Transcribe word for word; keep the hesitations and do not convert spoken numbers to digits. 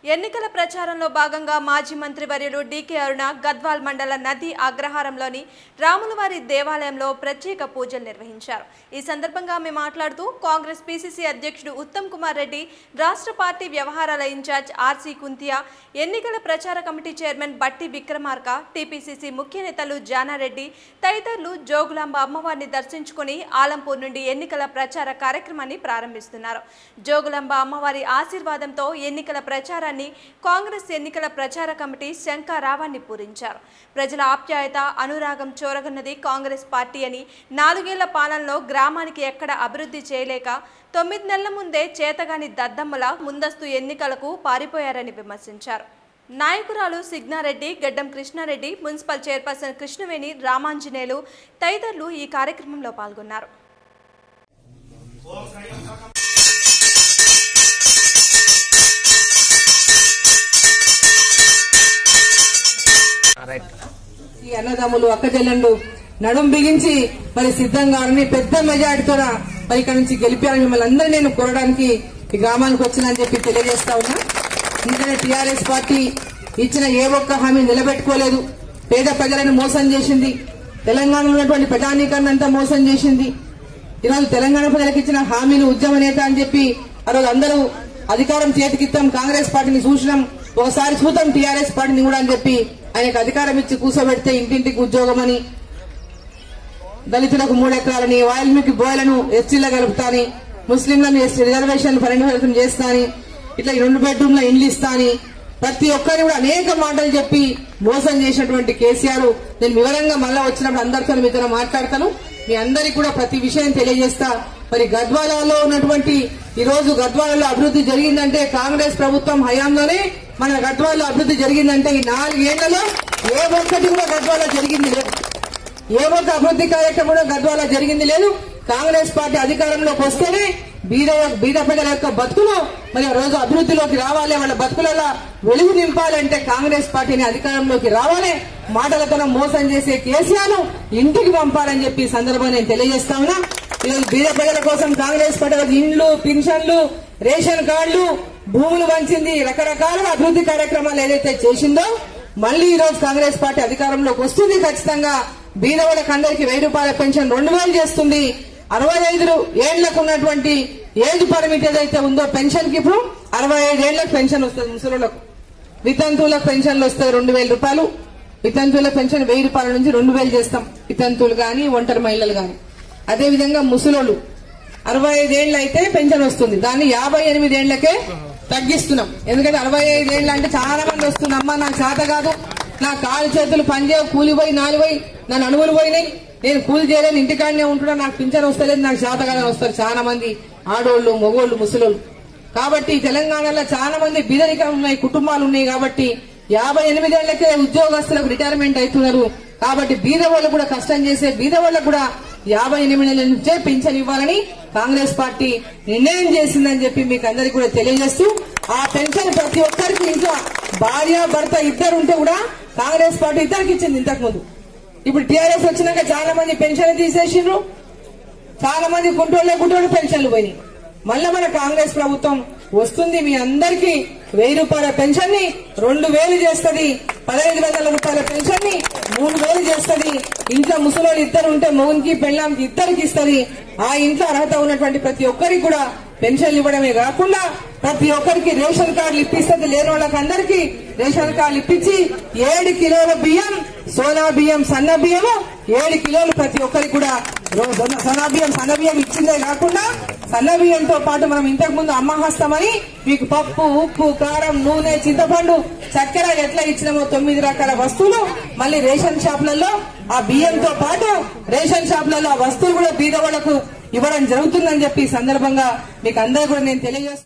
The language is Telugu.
ఎన్నికల ప్రచారంలో భాగంగా మాజీ మంత్రి వర్యులు డీకే అరుణ గద్వాల్ మండల నది అగ్రహారంలోని రాములవారి దేవాలయంలో ప్రత్యేక పూజలు నిర్వహించారు. ఈ సందర్భంగా ఆమె మాట్లాడుతూ కాంగ్రెస్ పీసీసీ అధ్యక్షుడు ఉత్తమ్ కుమార్ రెడ్డి, రాష్ట్ర పార్టీ వ్యవహారాల ఇన్ఛార్జ్ ఆర్సీ కుంతియా, ఎన్నికల ప్రచార కమిటీ చైర్మన్ బట్టి విక్రమార్క, టీపీసీసీ ముఖ్య నేతలు జానారెడ్డి తదితరులు జోగులాంబ అమ్మవారిని దర్శించుకుని ఆలంపూర్ నుండి ఎన్నికల ప్రచార కార్యక్రమాన్ని ప్రారంభిస్తున్నారు. జోగులాంబ అమ్మవారి ఆశీర్వాదంతో ఎన్నికల ప్రచారాన్ని కాంగ్రెస్ ఎన్నికల ప్రచార కమిటీ శంఖారావాన్ని పూరించారు. ప్రజల ఆప్యాయత, అనురాగం చూరగన్నది కాంగ్రెస్ పార్టీ అని, నాలుగేళ్ల పాలనలో గ్రామానికి ఎక్కడ అభివృద్ధి చేయలేక తొమ్మిది నెలల ముందే చేతగాని దద్దమ్మల ముందస్తు ఎన్నికలకు పారిపోయారని విమర్శించారు. నాయకురాలు సిగ్నారెడ్డి, గడ్డం కృష్ణారెడ్డి, మున్సిపల్ చైర్పర్సన్ కృష్ణవేణి, రామాంజనేయులు తదితరులు ఈ కార్యక్రమంలో పాల్గొన్నారు. ఈ అన్నదమ్ములు అక్కచెల్లెండు నడుం బిగించి మరి సిద్ధంగా పెద్ద మెజార్టీతో మరి ఇక్కడ నుంచి గెలిపారని మిమ్మల్ని అందరూ నేను కోరడానికి ఈ గ్రామానికి వచ్చిందని చెప్పి తెలియజేస్తా ఉన్నా. ఎందుకంటే టీఆర్ఎస్ పార్టీ ఇచ్చిన ఏ ఒక్క హామీ నిలబెట్టుకోలేదు. పేద ప్రజలను మోసం చేసింది. తెలంగాణలో ఉన్నటువంటి ప్రజానీకరణ అంతా మోసం చేసింది. ఈరోజు తెలంగాణ ప్రజలకు ఇచ్చిన హామీలు ఉద్యమ నేత అని చెప్పి ఆ రోజు అందరూ అధికారం చేతికిస్తాం, కాంగ్రెస్ పార్టీని చూసినాం, ఒకసారి చూద్దాం టీఆర్ఎస్ పార్టీని కూడా అని చెప్పి ఆయనకు అధికారం ఇచ్చి కూర్చోబెడితే ఇంటింటికి ఉద్యోగం అని, దళితులకు మూడు ఎకరాలని, వాల్మీకి బోయలను ఎస్టీలో కలుపుతాని, ముస్లింలను రిజర్వేషన్ పన్నెండు శాతం చేస్తాని, ఇట్లా రెండు బెడ్రూమ్ల ఇండ్లు ఇస్తాని ప్రతి ఒక్కరిని కూడా అనేక మాటలు చెప్పి మోసం చేసినటువంటి కేసీఆర్ నేను వివరంగా మళ్ళా వచ్చినప్పుడు అందరితో మీతో మాట్లాడతాను. మీ అందరికీ కూడా ప్రతి విషయం తెలియజేస్తా. మరి గద్వాలలో ఉన్నటువంటి ఈ రోజు గద్వాలలో అభివృద్ధి జరిగిందంటే కాంగ్రెస్ ప్రభుత్వం హయాంలోనే మన గద్వాలలో అభివృద్ధి జరిగిందంటే ఈ నాలుగేళ్లలో ఏ ఒక్కటి కూడా గద్వాలో జరిగింది లేదు. ఏ ఒక్క అభివృద్ధి కార్యక్రమం కూడా గద్వాలో జరిగింది లేదు. కాంగ్రెస్ పార్టీ అధికారంలోకి వస్తేనే బీద బీద ప్రజల యొక్క బతుకులు మరి ఆ రోజు అభివృద్ధిలోకి రావాలి, వాళ్ళ బతుకులలో వెలుగు నింపాలంటే కాంగ్రెస్ పార్టీని అధికారంలోకి రావాలి. మాటలతో మోసం చేసే కేసీఆర్ ఇంటికి పంపాలని చెప్పి ఈ సందర్భంగా నేను తెలియజేస్తా ఉన్నా. ఈరోజు బీద ప్రజల కోసం కాంగ్రెస్ పార్టీ ఇండ్లు, పెన్షన్లు, రేషన్ కార్డులు, భూములు వంచింది, రకరకాల అభివృద్ధి కార్యక్రమాలు ఏదైతే చేసిందో మళ్లీ ఈ రోజు కాంగ్రెస్ పార్టీ అధికారంలోకి వస్తుంది. ఖచ్చితంగా బీదవాళ్ళకి అందరికీ వెయ్యి రూపాయల పెన్షన్ రెండు వేలు చేస్తుంది. అరవై ఐదు ఏళ్లకు ఉన్నటువంటి ఏజ్ పరిమితి ఏదైతే ఉందో పెన్షన్ కి ఇప్పుడు అరవై ఐదు ఏళ్లకు పెన్షన్ వస్తుంది. ముసలులకు, వితంతువులకు పెన్షన్లు వస్తాయి రెండు వేల రూపాయలు. వితంతువుల పెన్షన్ వెయ్యి రూపాయల నుంచి రెండు వేలు చేస్తాం, వితంతువులు గాని ఒంటరి మహిళలు గాని. అదేవిధంగా ముసలోళ్ళు అరవై ఐదేళ్లు అయితే పెన్షన్ వస్తుంది, దాన్ని యాభై ఎనిమిది ఏళ్లకే తగ్గిస్తున్నాం. ఎందుకంటే అరవై ఐదేళ్లు అంటే చాలా మంది వస్తుంది, అమ్మా నాకు చేత కాదు, నా కాలు చేతులు పనిచేయ, కూలి పోయి నాలుగు పోయి నా నడుములు పోయినాయి, నేను కూలి చేయలేను, ఇంటికాడనే ఉంటున్నా, నాకు పింఛన్ వస్తలేదు, నాకు చేత కాదని వస్తారు చాలా మంది ఆడోళ్లు, మగోళ్లు, ముసలోళ్ళు. కాబట్టి తెలంగాణలో చాలా మంది బీదరికం ఉన్నాయి, కుటుంబాలు ఉన్నాయి. కాబట్టి యాభై ఎనిమిదేళ్లకే ఉద్యోగస్తులకు రిటైర్మెంట్ అవుతున్నారు. కాబట్టి బీద వాళ్ళు కూడా కష్టం చేసే బీద వాళ్ళకు కూడా యాభై ఎనిమిదేళ్ల నుంచే పింఛన్ ఇవ్వాలని కాంగ్రెస్ పార్టీ నిర్ణయం చేసిందని చెప్పి మీకు అందరికీ కూడా తెలియజేస్తూ, ఆ పెన్షన్ ప్రతి ఒక్కరికి ఇంట్లో భార్య భర్త ఇద్దరు ఉంటే కూడా కాంగ్రెస్ పార్టీ ఇద్దరికి ఇచ్చింది ఇంతకు ముందు. ఇప్పుడు టీఆర్ఎస్ వచ్చినాక చాలా మంది పెన్షన్ తీసేసిండ్రు, చాలా మంది గుంటోళ్లే గుంటోళ్ళు పెన్షన్లు పోయినాయి. మళ్ళా మన కాంగ్రెస్ ప్రభుత్వం వస్తుంది, మీ అందరికీ వెయ్యి రూపాయల పెన్షన్ ని రెండు వేలు చేస్తుంది, పదహైదు వందల రూపాయల పెన్షన్ ని మూడు వేలు చేస్తుంది. ఇంట్లో ముసలోళ్ళు ఇద్దరు ఉంటే మొగునికి పెళ్ళాంకి ఇద్దరికి ఇస్తుంది. ఆ ఇంట్లో అర్హత ఉన్నటువంటి ప్రతి ఒక్కరికి కూడా పెన్షన్లు ఇవ్వడమే కాకుండా ప్రతి ఒక్కరికి రేషన్ కార్డులు ఇప్పిస్తుంది. లేని వాళ్ళకి అందరికీ రేషన్ కార్డులు ఇప్పించి ఏడు కిలోల బియ్యం, సోనా బియ్యం, సన్న బియ్యము ఏడు కిలోలు ప్రతి ఒక్కరికి కూడా సన్న బియ్యం సన్న బియ్యం ఇచ్చిందే కాకుండా సన్న బియ్యంతో పాటు మనం ఇంతకు ముందు అమ్మహస్తమని మీకు పప్పు, ఉప్పు, కారం, నూనె, చింతపండు, చక్కెర ఎట్లా ఇచ్చినామో తొమ్మిది రకాల వస్తువులు మళ్ళీ రేషన్ షాపులలో ఆ బియ్యంతో పాటు రేషన్ షాపులలో ఆ వస్తువులు కూడా బీద వాళ్లకు ఇవ్వడం జరుగుతుందని చెప్పి ఈ సందర్భంగా మీకు అందరూ కూడా నేను తెలియజేస్తాను.